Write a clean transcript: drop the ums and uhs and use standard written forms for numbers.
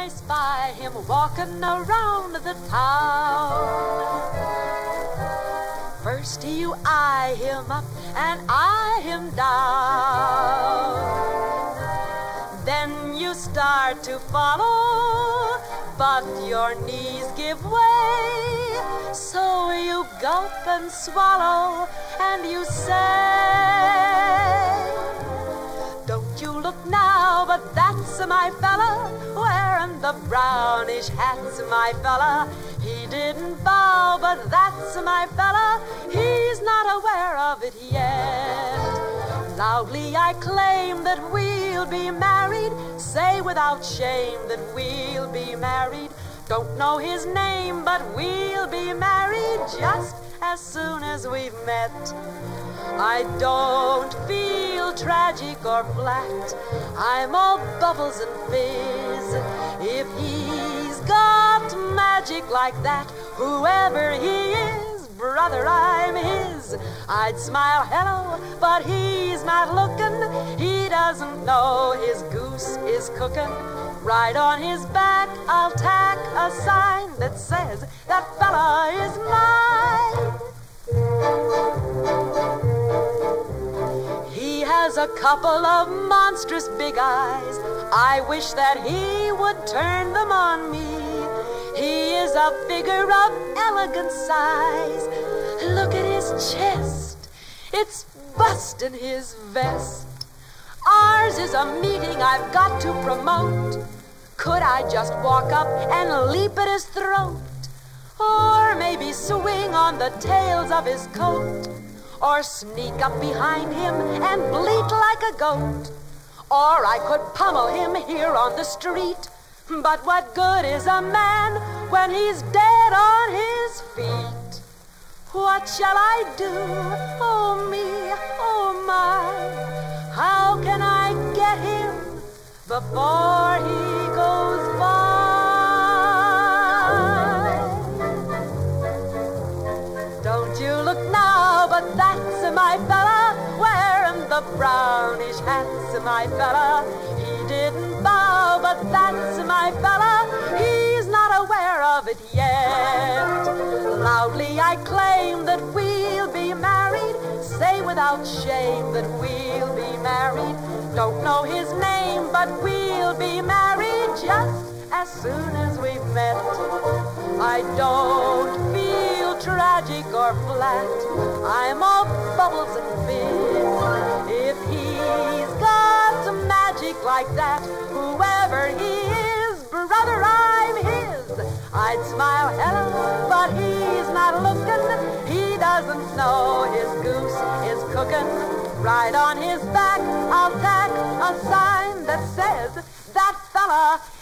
I spy him walking around the town. First you eye him up and eye him down. Then you start to follow, but your knees give way. So you gulp and swallow and you say, don't you look now, but that's my fella, wearing the brownish hat's my fella. He didn't bow, but that's my fella, he's not aware of it yet. Loudly I claim that we'll be married, say without shame that we'll be married. Don't know his name, but we'll be married just as soon as we've met. I don't feel tragic or flat, I'm all bubbles and fizz. If he's got magic like that, whoever he is, brother, I'm his. I'd smile hello, but he's not looking. He doesn't know his goose is cooking. Right on his back I'll tack a sign that says that fella is mine. He has a couple of monstrous big eyes, I wish that he would turn them on me. He is a figure of elegant size. Look at his chest, it's busting his vest. Ours is a meeting I've got to promote. Could I just walk up and leap at his throat? Or maybe swing on the tails of his coat? Or sneak up behind him and bleat like a goat? Or I could pummel him here on the street. But what good is a man when he's dead on his feet? What shall I do? Oh me, oh my, how can I get him before he goes by? Don't you look now, but that's my fella, wearing the brownish hat's my fella. He didn't bow, but that's my fella, he's not aware of it yet. Loudly I claim that we'll be married, say without shame that we'll be married. Don't know his name, but we'll be married just as soon as we've met. I don't feel tragic or flat, I'm all bubbles and fizz. If he's got magic like that, whoever he is, brother, I'm his. I'd smile hello, but he's not looking. He doesn't know his goose is cooking. Right on his back I'll tack a sign that says that fella